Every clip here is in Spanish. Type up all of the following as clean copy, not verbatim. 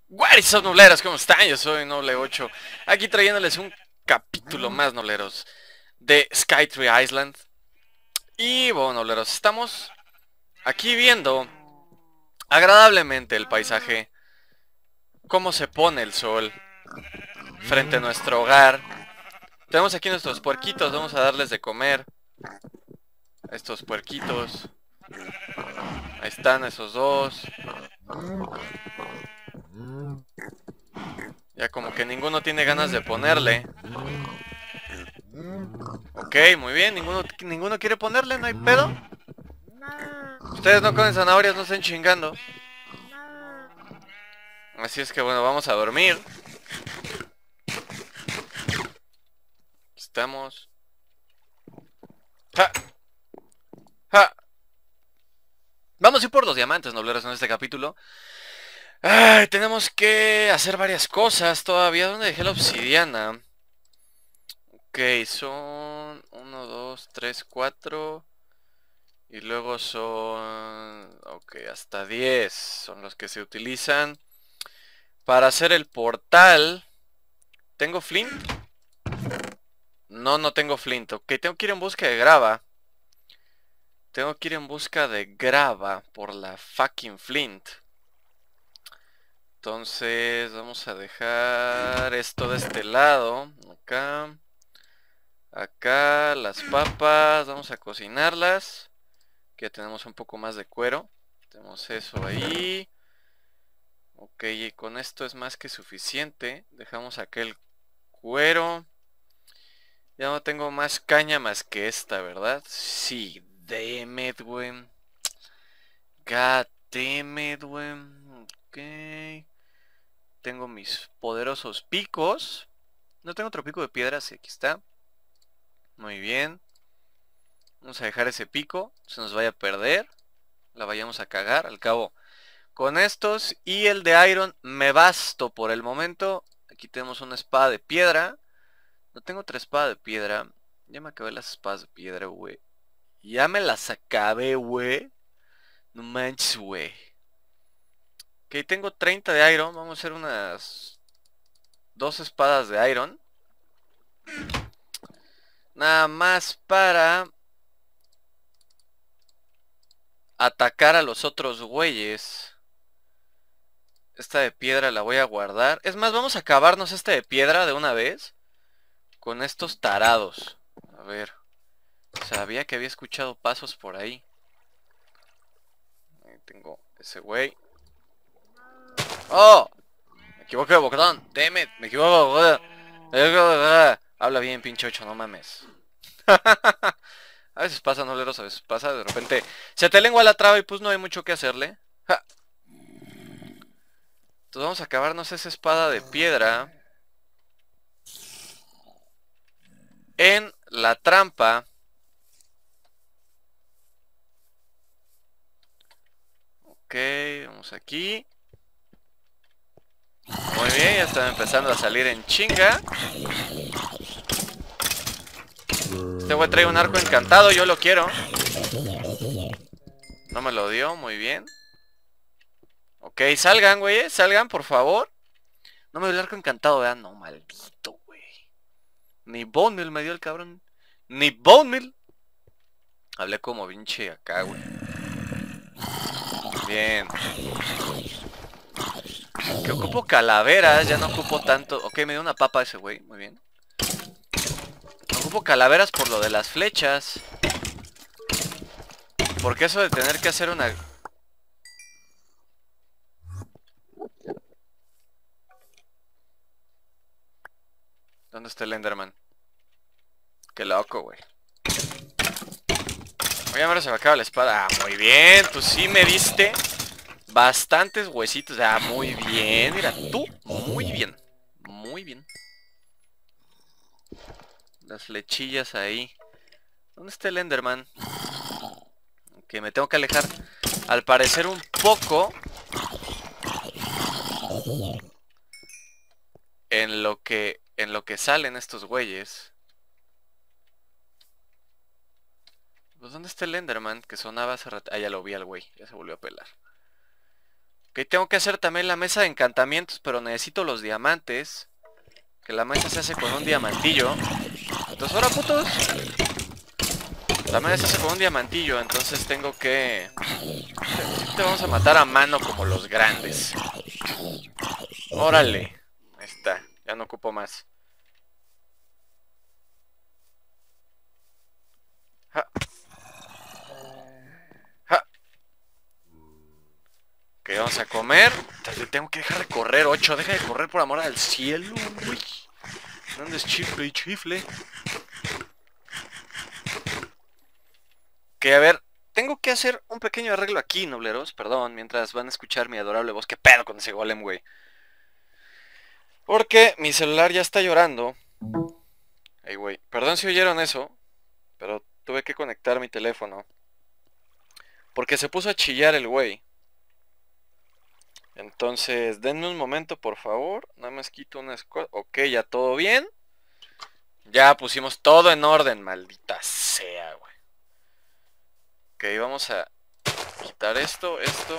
What is up, nobleros? ¿Cómo están? Yo soy Noble8. Aquí trayéndoles un capítulo más, nobleros, de Skytree Island. Y bueno, nobleros, estamos aquí viendo agradablemente el paisaje, cómo se pone el sol frente a nuestro hogar. Tenemos aquí nuestros puerquitos, vamos a darles de comer a estos puerquitos. Ahí están esos dos. Ya como que ninguno tiene ganas de ponerle. Ok, muy bien, ninguno quiere ponerle, no hay pedo. Ustedes no comen zanahorias, no estén chingando. Así es que bueno, vamos a dormir. Aquí estamos. ¡Ja! ¡Ja! Vamos a ir por los diamantes, nobleros, en este capítulo. Ay, tenemos que hacer varias cosas todavía. ¿Dónde dejé la obsidiana? Ok, son 1, 2, 3, 4. Y luego son... Ok, hasta 10 son los que se utilizan para hacer el portal. ¿Tengo flint? No, no tengo flint. Ok, tengo que ir en busca de grava. Tengo que ir en busca de grava por la fucking flint. Entonces vamos a dejar esto de este lado. Acá. Acá las papas. Vamos a cocinarlas. Que ya tenemos un poco más de cuero. Tenemos eso ahí. Ok, y con esto es más que suficiente. Dejamos acá el cuero. Ya no tengo más caña más que esta, ¿verdad? Sí, damn it, güey. God damn it, güey. Ok. Tengo mis poderosos picos. No tengo otro pico de piedra, sí, aquí está. Muy bien. Vamos a dejar ese pico. Se nos vaya a perder. La vayamos a cagar. Al cabo, con estos y el de iron me basto por el momento. Aquí tenemos una espada de piedra. No tengo otra espada de piedra. Ya me acabé las espadas de piedra, güey. Ya me las acabé, güey. No manches, güey. Ok, tengo 30 de iron. Vamos a hacer unas dos espadas de iron. Nada más para atacar a los otros güeyes. Esta de piedra la voy a guardar. Es más, vamos a acabarnos esta de piedra de una vez. Con estos tarados. A ver. Sabía que había escuchado pasos por ahí. Ahí tengo ese güey. ¡Oh! Me equivoqué de botón. Damn it. Me equivoco de botón. Habla bien, pinche ocho, no mames. A veces pasa, no leros, a veces pasa. De repente se te lengua la traba y pues no hay mucho que hacerle. Ja. Entonces vamos a acabarnos esa espada de piedra en la trampa. Ok, vamos aquí. Muy bien, ya están empezando a salir en chinga. Este güey trae un arco encantado, yo lo quiero. No me lo dio, muy bien. Ok, salgan, güey, salgan, por favor. No me dio el arco encantado, ¿verdad? No, maldito, güey. Ni Bone Meal me dio el cabrón. Ni Bone Meal. Hablé como pinche acá, güey. Bien. Que ocupo calaveras, ya no ocupo tanto. Ok, me dio una papa ese güey, muy bien. Ocupo calaveras por lo de las flechas. Porque eso de tener que hacer una... ¿Dónde está el Enderman? Qué loco, güey. Oye, ahora se me acaba la espada. Ah, muy bien, tú sí me diste bastantes huesitos. Ah, muy bien, mira tú. Muy bien, muy bien. Las flechillas ahí. ¿Dónde está el Enderman? Que me tengo que alejar. Al parecer un poco. En lo que salen estos güeyes. Pues ¿dónde está el Enderman? Que sonaba hace rato. Ah, ya lo vi al güey. Ya se volvió a pelar. Ok, tengo que hacer también la mesa de encantamientos, pero necesito los diamantes. Que la mesa se hace con un diamantillo. Entonces, ahora putos. La mesa se hace con un diamantillo, entonces tengo que... Te vamos a matar a mano como los grandes. Órale. Ahí está, ya no ocupo más. Ja. Ja. Ok, vamos a comer. Tengo que dejar de correr, 8. Deja de correr por amor al cielo, güey. No andes chifle y chifle. Que a ver, tengo que hacer un pequeño arreglo aquí, nobleros. Perdón, mientras van a escuchar mi adorable voz. ¿Qué pedo con ese golem, güey? Porque mi celular ya está llorando. Ey, güey. Perdón si oyeron eso, pero tuve que conectar mi teléfono. Porque se puso a chillar el güey. Entonces, denme un momento, por favor. Nada más quito unas cosas. Ok, ya todo bien. Ya pusimos todo en orden, maldita sea, güey. Ok, vamos a quitar esto.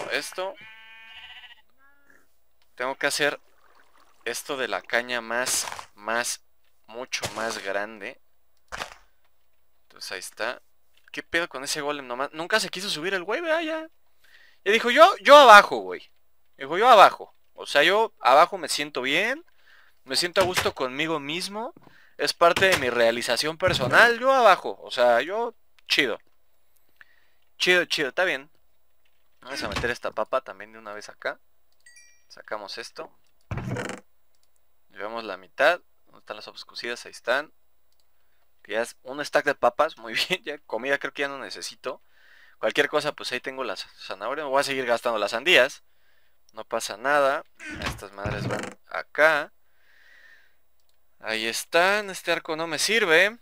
Tengo que hacer esto de la caña mucho más grande. Entonces ahí está. ¿Qué pedo con ese golem nomás? Nunca se quiso subir el güey, vea ya. Y dijo, yo abajo, güey. Dijo, yo abajo. O sea, yo abajo me siento bien. Me siento a gusto conmigo mismo. Es parte de mi realización personal. Yo abajo. O sea, yo chido. Chido, está bien. Vamos a meter esta papa también de una vez acá. Sacamos esto. Llevamos la mitad. ¿Dónde están las papas cocidas? Ahí están. Ya es un stack de papas. Muy bien. Ya comida creo que ya no necesito. Cualquier cosa, pues ahí tengo las zanahorias. Me voy a seguir gastando las sandías. No pasa nada. Estas madres van acá. Ahí están. Este arco no me sirve.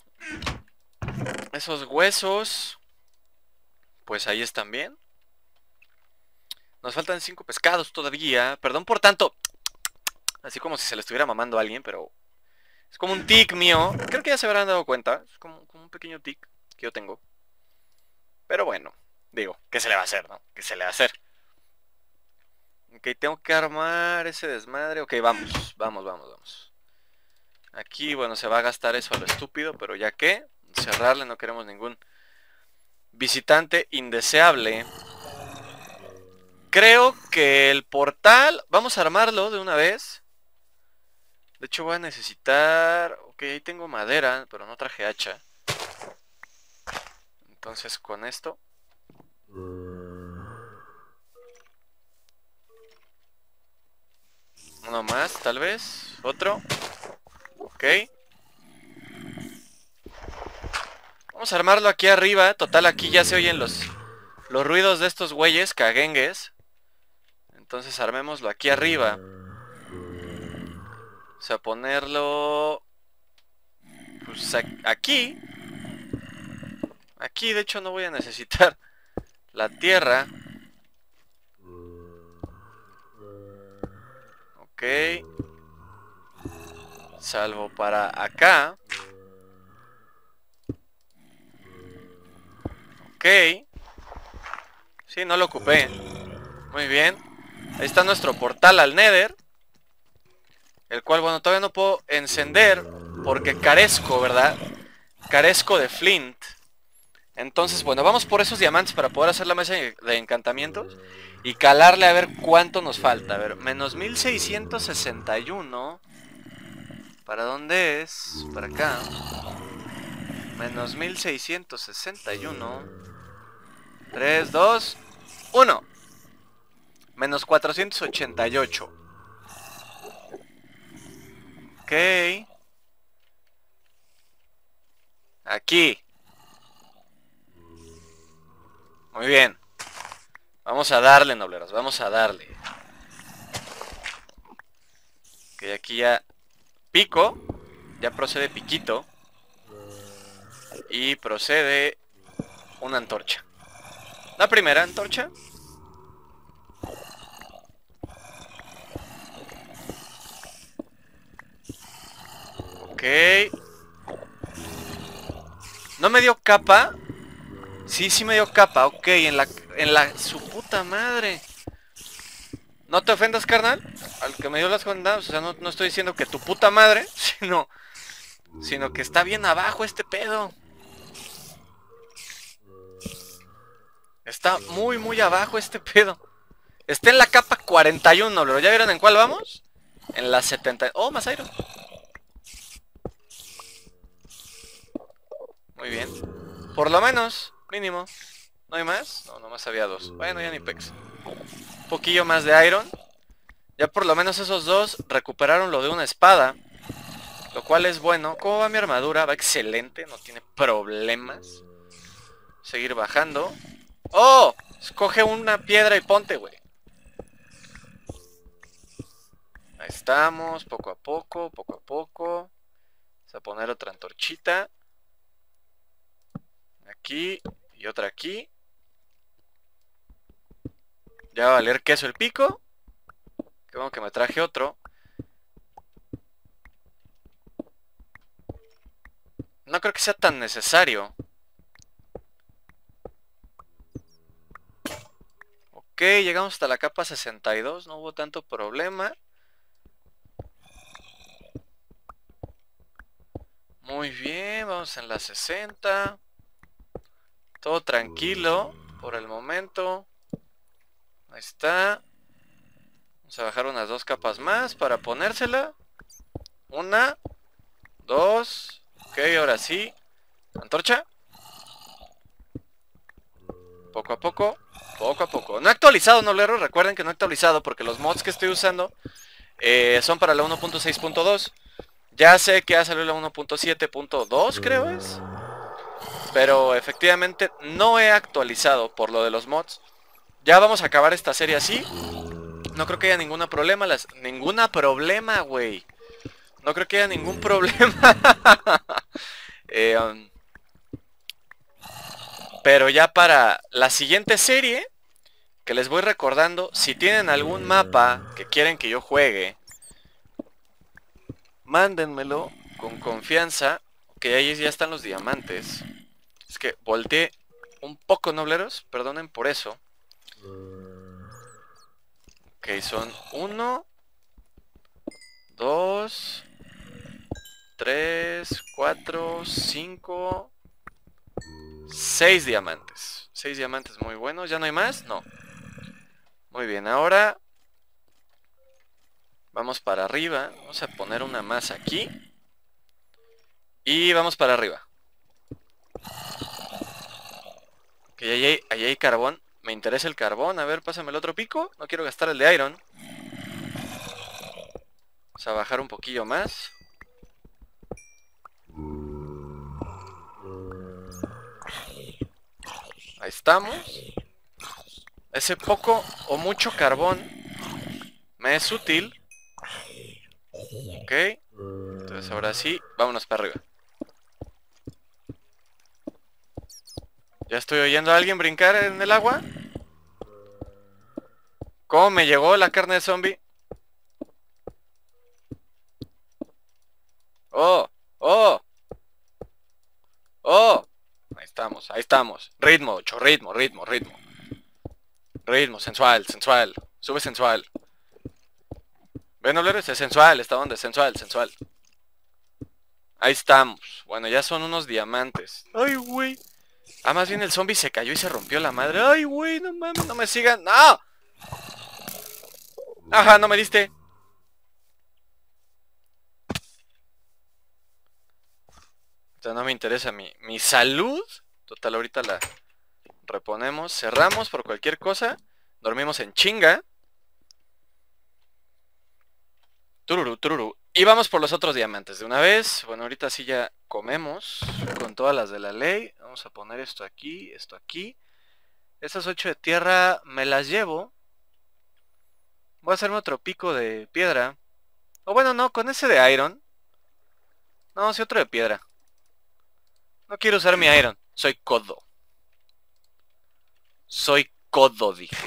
Esos huesos, pues ahí están bien. Nos faltan 5 pescados todavía. Perdón por tanto. Así como si se le estuviera mamando a alguien, pero es como un tic mío. Creo que ya se habrán dado cuenta. Es como un pequeño tic que yo tengo. Pero bueno, digo, ¿qué se le va a hacer, no? ¿Qué se le va a hacer? Ok, tengo que armar ese desmadre. Ok, vamos. Aquí, bueno, se va a gastar eso a lo estúpido, pero ya que cerrarle, no queremos ningún visitante indeseable. Creo que el portal, vamos a armarlo de una vez. De hecho voy a necesitar... Ok, ahí tengo madera, pero no traje hacha. Entonces con esto... Uno más, tal vez. Otro. Ok. Vamos a armarlo aquí arriba. Total, aquí ya se oyen los ruidos de estos güeyes caguengues. Entonces armémoslo aquí arriba. O sea, ponerlo... Pues aquí. Aquí, de hecho, no voy a necesitar la tierra. Ok. Salvo para acá. Ok. Sí, no lo ocupé. Muy bien. Ahí está nuestro portal al Nether. El cual, bueno, todavía no puedo encender porque carezco, ¿verdad? Carezco de flint. Entonces, bueno, vamos por esos diamantes para poder hacer la mesa de encantamientos y calarle a ver cuánto nos falta. A ver, menos 1661. ¿Para dónde es? Para acá. Menos 1661. 3, 2, 1. Menos 488. Ok. Aquí. Muy bien. Vamos a darle, nobleros. Vamos a darle. Ok, aquí ya pico. Ya procede piquito. Y procede una antorcha. La primera antorcha. Ok. ¿No me dio capa? Sí me dio capa. Ok, en la su puta madre. No te ofendas, carnal, al que me dio las coordenadas. O sea, no estoy diciendo que tu puta madre, sino que está bien abajo este pedo. Está muy, muy abajo este pedo. Está en la capa 41, ¿lo ya vieron en cuál vamos? En la 70... Oh, más iron. Muy bien. Por lo menos, mínimo. ¿No hay más? No, nomás había dos. Bueno, ya ni pex. Un poquillo más de iron. Ya por lo menos esos dos recuperaron lo de una espada, lo cual es bueno. ¿Cómo va mi armadura? Va excelente, no tiene problemas. Seguir bajando. ¡Oh! Escoge una piedra y ponte, güey. Ahí estamos, poco a poco, poco a poco. Vamos a poner otra antorchita. Aquí y otra aquí. Ya va a valer queso el pico. Qué bueno que me traje otro. No creo que sea tan necesario. Ok, llegamos hasta la capa 62. No hubo tanto problema. Muy bien, vamos en la 60. Todo tranquilo por el momento. Ahí está. Vamos a bajar unas 2 capas más para ponérsela. 1, 2. Ok, ahora sí. Antorcha. Poco a poco. Poco a poco. No he actualizado, nobleros. Recuerden que no he actualizado porque los mods que estoy usando son para la 1.6.2. Ya sé que ha salido la 1.7.2, creo es. Pero efectivamente no he actualizado por lo de los mods. Ya vamos a acabar esta serie así. No creo que haya ningún problema. Güey. No creo que haya ningún problema. Pero ya para la siguiente serie, que les voy recordando, si tienen algún mapa que quieren que yo juegue, mándenmelo con confianza. Ok, ahí ya están los diamantes. Es que volteé un poco, nobleros. Perdonen por eso. Ok, son 1, 2, 3, 4, 5, 6 diamantes. 6 diamantes muy buenos. ¿Ya no hay más? No. Muy bien, ahora vamos para arriba. Vamos a poner una más aquí. Y vamos para arriba. Ok, ahí hay carbón. Me interesa el carbón. A ver, pásame el otro pico. No quiero gastar el de iron. Vamos a bajar un poquillo más. Ahí estamos. Ese poco o mucho carbón me es útil. Ok. Entonces ahora sí, vámonos para arriba. Ya estoy oyendo a alguien brincar en el agua. ¿Cómo me llegó la carne de zombie? Oh, oh, oh. Ahí estamos, ahí estamos. Ritmo, ritmo, ritmo, ritmo. Ritmo, sensual, sensual. Sube sensual. ¿Ven, obleros? Es sensual, ¿está dónde? Sensual, sensual. Ahí estamos. Bueno, ya son unos diamantes. Ay, güey. Ah, más bien el zombie se cayó y se rompió la madre. Ay, güey, no mames, no me sigan. ¡No! Ajá, no me diste. Entonces no me interesa mi salud. Total, ahorita la reponemos. Cerramos por cualquier cosa. Dormimos en chinga. Tururú, tururú. Y vamos por los otros diamantes de una vez. Bueno, ahorita sí ya comemos con todas las de la ley. Vamos a poner esto aquí, esto aquí. Estas 8 de tierra me las llevo. Voy a hacerme otro pico de piedra. O bueno, no, con ese de iron. No, sí, otro de piedra. No quiero usar mi iron. Soy codo. Soy codo, dije.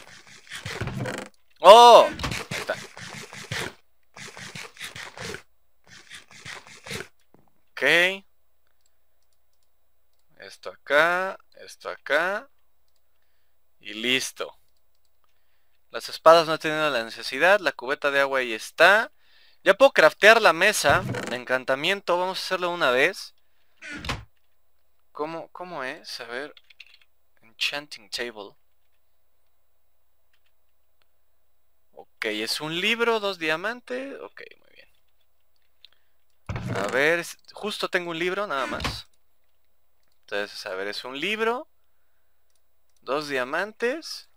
¡Oh! Ahí está. Ok. Esto acá. Esto acá. Y listo. Las espadas no he tenido la necesidad. La cubeta de agua ahí está. Ya puedo craftear la mesa de encantamiento. Vamos a hacerlo una vez. ¿Cómo es? A ver. Enchanting table. Ok, es un libro, 2 diamantes. Ok, muy bien. A ver, justo tengo un libro nada más. Entonces, a ver, es un libro. 2 diamantes.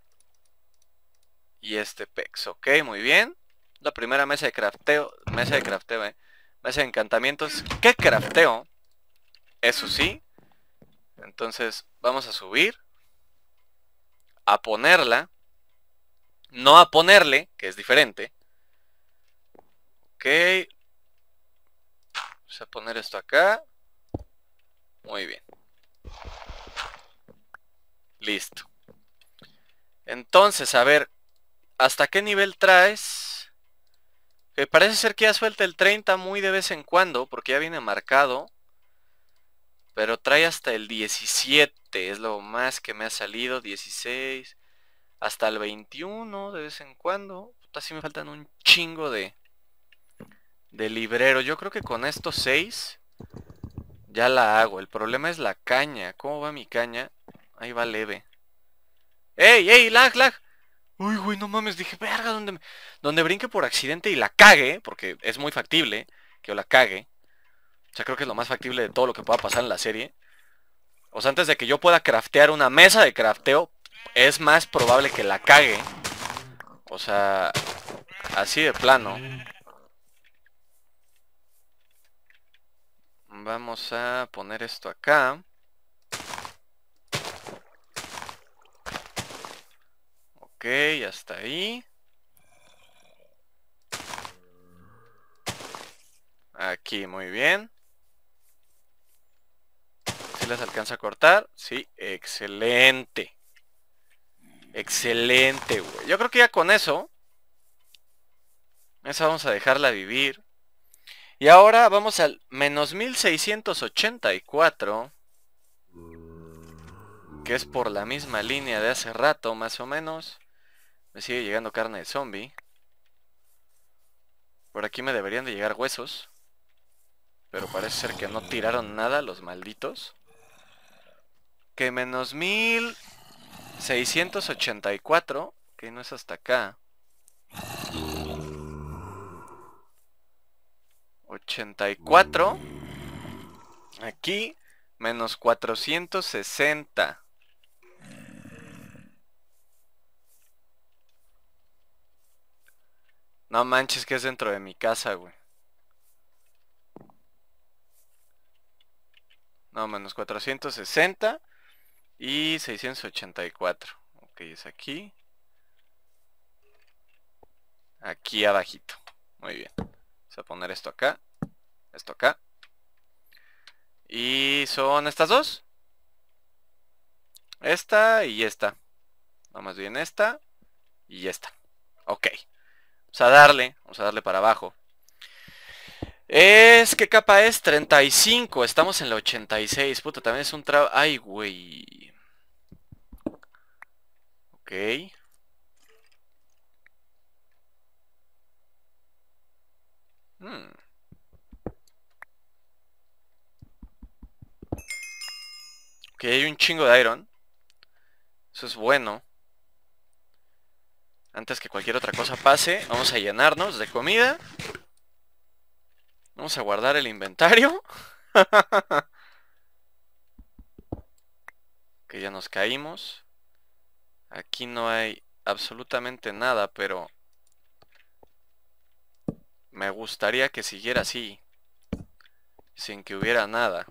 Y este pex. Ok, muy bien. La primera mesa de crafteo. Mesa de encantamientos. ¿Qué crafteo? Eso sí. Entonces, vamos a subir. A ponerla. No a ponerle, que es diferente. Ok. Vamos a poner esto acá. Muy bien. Listo. Entonces, a ver. ¿Hasta qué nivel traes? Parece ser que ya suelta el 30 muy de vez en cuando, porque ya viene marcado. Pero trae hasta el 17, es lo más que me ha salido, 16. Hasta el 21 de vez en cuando. Puta, sí me faltan un chingo de librero. Yo creo que con estos 6 ya la hago. El problema es la caña. ¿Cómo va mi caña? Ahí va leve. ¡Ey, ey, lag, lag! Uy, güey, no mames, dije, verga, donde brinque por accidente y la cague, porque es muy factible que yo la cague. O sea, creo que es lo más factible de todo lo que pueda pasar en la serie. O sea, antes de que yo pueda craftear una mesa de crafteo, es más probable que la cague. O sea, así de plano. Vamos a poner esto acá. Ok, hasta ahí. Aquí, muy bien. ¿Sí les alcanza a cortar? Sí, excelente. Excelente, güey. Yo creo que ya con eso. Esa vamos a dejarla vivir. Y ahora vamos al menos 1684. Que es por la misma línea de hace rato, más o menos. Me sigue llegando carne de zombie. Por aquí me deberían de llegar huesos. Pero parece ser que no tiraron nada los malditos. Que menos 1684. Que no es hasta acá. 84. Aquí. Menos 460. No manches que es dentro de mi casa, güey. No, menos 460. Y 684. Ok, es aquí. Aquí abajito. Muy bien. Vamos a poner esto acá. Esto acá. Y son estas dos. Esta y esta. No, más bien esta y esta. Ok. Vamos a darle para abajo. ¿Qué capa es? 35. Estamos en la 86. Puta, también es un trabajo. Ay, güey. Ok. Ok, hay un chingo de iron. Eso es bueno. Antes que cualquier otra cosa pase, vamos a llenarnos de comida. Vamos a guardar el inventario. Que ya nos caímos. Aquí no hay absolutamente nada, pero me gustaría que siguiera así. Sin que hubiera nada.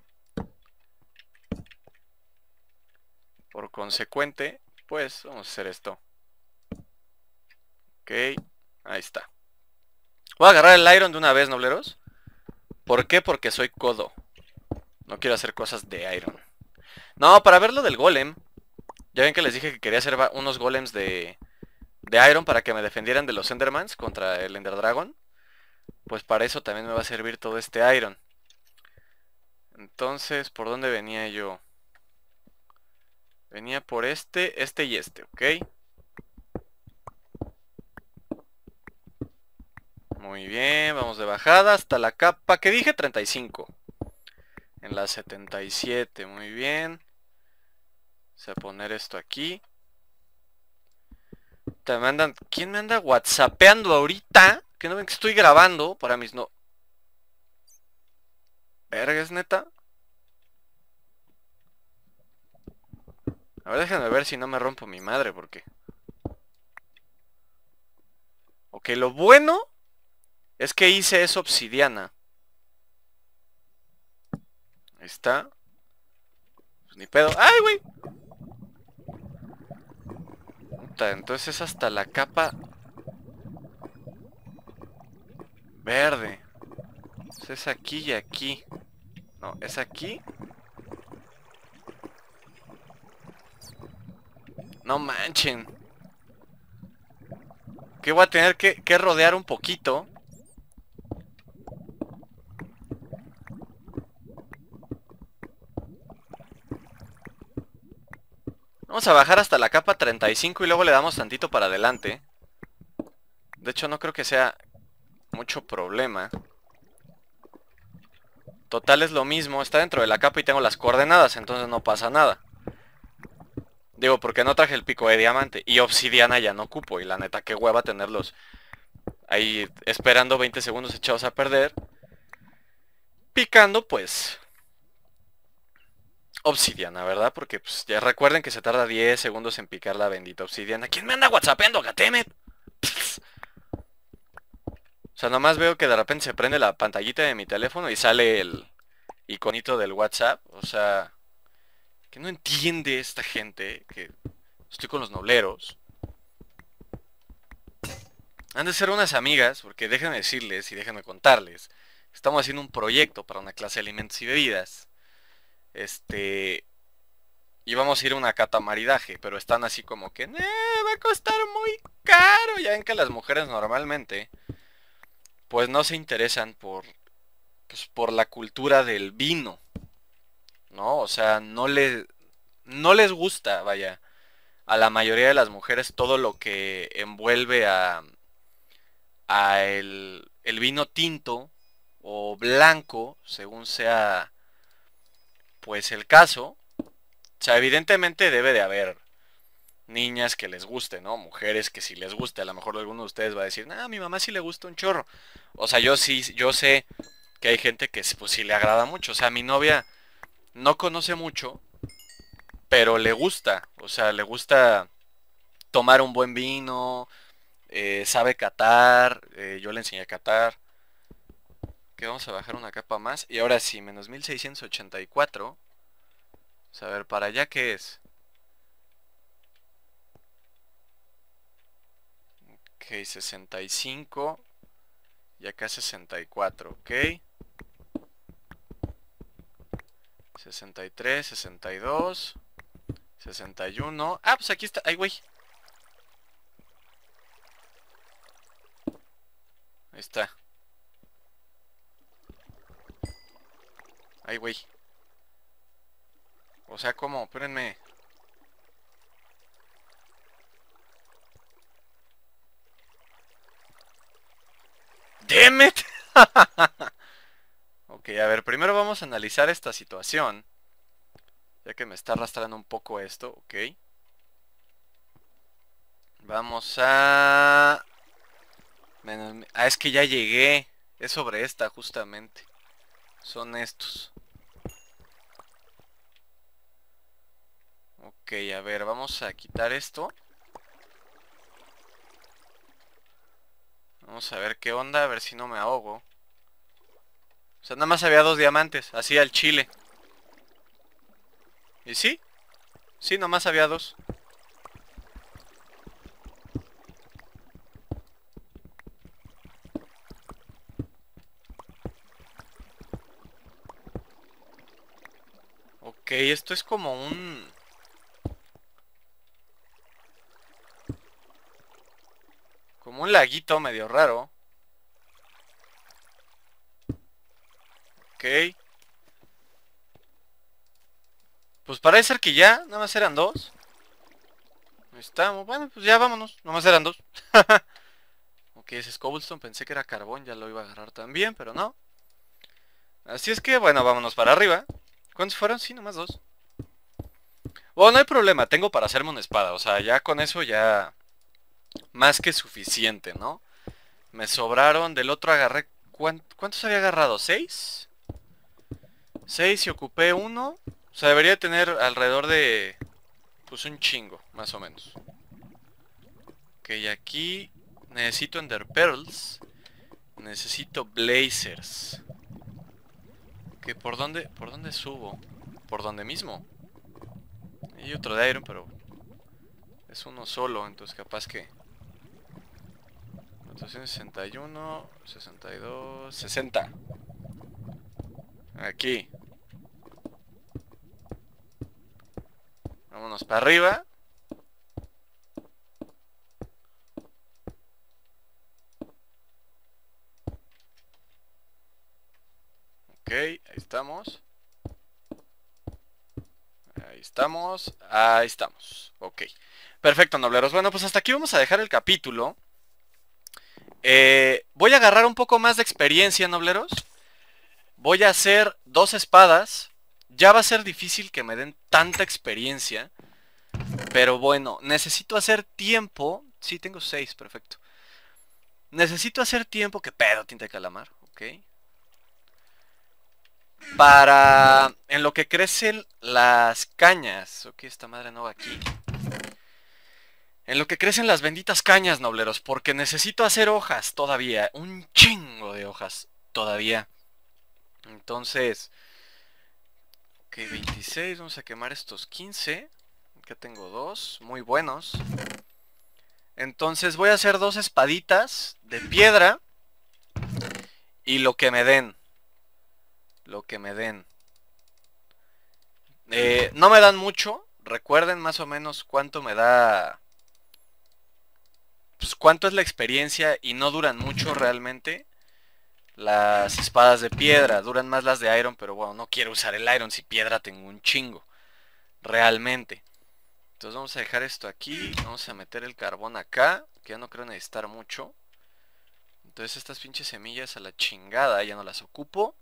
Por consecuente, pues vamos a hacer esto. Ok, ahí está. Voy a agarrar el iron de una vez, nobleros. ¿Por qué? Porque soy codo. No quiero hacer cosas de iron. No, para ver lo del golem. Ya ven que les dije que quería hacer unos golems de iron para que me defendieran de los endermans contra el ender dragon. Pues para eso también me va a servir todo este iron. Entonces, ¿por dónde venía yo? Venía por este y este, ¿ok? Muy bien, vamos de bajada hasta la capa que dije 35. En la 77, muy bien. Vamos a poner esto aquí. ¿Quién me anda whatsappeando ahorita? Que no ven que estoy grabando para mis no... Verga, ¿es neta? A ver, déjenme ver si no me rompo mi madre, porque... Ok, lo bueno es que hice eso obsidiana. Ahí está. Pues ni pedo. ¡Ay, güey! Entonces es hasta la capa... verde. Entonces es aquí y aquí. No, es aquí. No manchen. Que voy a tener que rodear un poquito. Vamos a bajar hasta la capa 35 y luego le damos tantito para adelante. De hecho no creo que sea mucho problema. Total es lo mismo, está dentro de la capa y tengo las coordenadas, entonces no pasa nada. Digo, porque no traje el pico de diamante. Y obsidiana ya no ocupo. Y la neta, qué hueva tenerlos ahí esperando 20 segundos echados a perder. Picando, pues... obsidiana, ¿verdad? Porque pues ya recuerden que se tarda 10 segundos en picar la bendita obsidiana. ¿Quién me anda whatsappeando, gatemet? O sea, nomás veo que de repente se prende la pantallita de mi teléfono y sale el iconito del WhatsApp. O sea, que no entiende esta gente que estoy con los nobleros. Han de ser unas amigas, porque déjenme decirles y déjenme contarles. Estamos haciendo un proyecto para una clase de alimentos y bebidas. Y vamos a ir a una catamaridaje, pero están así como que, va a costar muy caro. Ya ven que las mujeres normalmente, pues no se interesan pues, por la cultura del vino, ¿no? O sea, no les gusta, vaya, a la mayoría de las mujeres todo lo que envuelve a el vino tinto o blanco, según sea, pues el caso. O sea, evidentemente debe de haber niñas que les guste, ¿no? Mujeres que sí les guste. A lo mejor alguno de ustedes va a decir, a mi mamá sí le gusta un chorro. O sea, yo sé que hay gente que pues sí le agrada mucho. O sea, mi novia no conoce mucho, pero le gusta. O sea, le gusta tomar un buen vino, sabe catar, yo le enseñé a catar. Que vamos a bajar una capa más. Y ahora sí, menos 1684. Vamos a ver, ¿para allá qué es? Ok, 65. Y acá 64, ok. 63, 62, 61. Ah, pues aquí está. Ay, güey. Ahí está. Ay, güey. O sea, ¿cómo? Espérenme. ¡Damn it! Ok, a ver, primero vamos a analizar esta situación. Ya que me está arrastrando un poco esto, ok. Vamos a... Ah, es que ya llegué. Es sobre esta, justamente. Son estos. Ok, a ver, vamos a quitar esto. Vamos a ver qué onda, a ver si no me ahogo. O sea, nada más había 2 diamantes, así al chile. ¿Y sí? Sí, nomás había 2. Ok, esto es como un... como un laguito medio raro. Ok. Pues parece ser que ya, nada más eran 2. Ahí estamos, bueno, pues ya vámonos, nada más eran 2. Ok, ese es cobblestone, pensé que era carbón, ya lo iba a agarrar también, pero no. Así es que, bueno, vámonos para arriba. ¿Cuántos fueron? Sí, nomás 2. Bueno, no hay problema, tengo para hacerme una espada, o sea, ya con eso ya... Más que suficiente, ¿no? Me sobraron, del otro agarré... ¿Cuántos había agarrado? ¿6? 6 y ocupé uno. O sea, debería tener alrededor de... Pues un chingo, más o menos. Ok, aquí... Necesito Ender Pearls. Necesito Blazers. Ok, ¿por dónde subo? ¿Por dónde mismo? Hay otro de Iron, pero... Es uno solo, entonces capaz que... 461, 62, 60. Aquí. Vámonos para arriba. Ok, ahí estamos. Ahí estamos. Ahí estamos. Ok. Perfecto, nobleros. Bueno, pues hasta aquí vamos a dejar el capítulo. Voy a agarrar un poco más de experiencia, nobleros. Voy a hacer 2 espadas. Ya va a ser difícil que me den tanta experiencia. Pero bueno, necesito hacer tiempo. Sí, tengo 6, perfecto. Necesito hacer tiempo. ¿Qué pedo, tinta de calamar? Ok. Para... En lo que crecen las cañas. Ok, esta madre no va aquí. En lo que crecen las benditas cañas, nobleros. Porque necesito hacer hojas todavía. Un chingo de hojas todavía. Entonces... Ok, 26. Vamos a quemar estos 15. Acá tengo 2. Muy buenos. Entonces voy a hacer 2 espaditas de piedra. Y lo que me den. Lo que me den. No me dan mucho. Recuerden más o menos cuánto me da... Pues cuánto es la experiencia y no duran mucho realmente. Las espadas de piedra. Duran más las de iron, pero bueno, no quiero usar el iron si piedra tengo un chingo. Realmente. Entonces vamos a dejar esto aquí. Vamos a meter el carbón acá, que ya no creo necesitar mucho. Entonces estas pinches semillas a la chingada ya no las ocupo.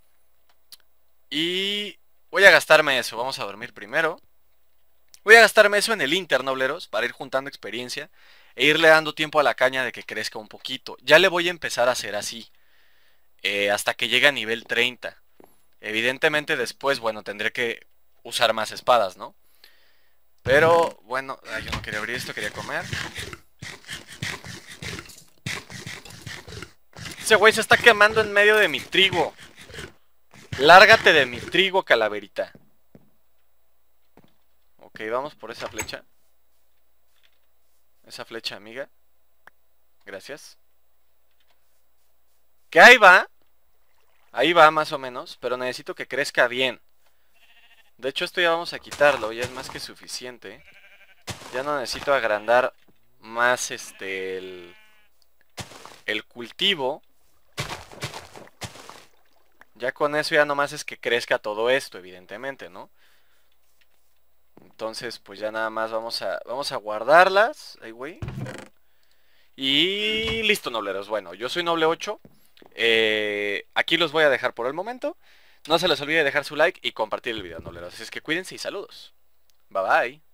Y voy a gastarme eso. Vamos a dormir primero. Voy a gastarme eso en el Inter, nobleros, para ir juntando experiencia e irle dando tiempo a la caña de que crezca un poquito. Ya le voy a empezar a hacer así, hasta que llegue a nivel 30. Evidentemente después, bueno, tendré que usar más espadas, ¿no? Pero, bueno, yo no quería abrir esto, quería comer. Ese güey se está quemando en medio de mi trigo. Lárgate de mi trigo, calaverita. Ok, vamos por esa flecha. Esa flecha, amiga. Gracias. Que ahí va. Ahí va más o menos. Pero necesito que crezca bien. De hecho esto ya vamos a quitarlo. Ya es más que suficiente. Ya no necesito agrandar más el cultivo. Ya con eso ya nomás es que crezca todo esto, evidentemente, ¿no? Entonces pues ya nada más vamos a guardarlas. Ay, güey. Y listo, nobleros. Bueno, yo soy Noble 8. Aquí los voy a dejar por el momento. No se les olvide dejar su like y compartir el video, nobleros. Así es que cuídense y saludos. Bye bye.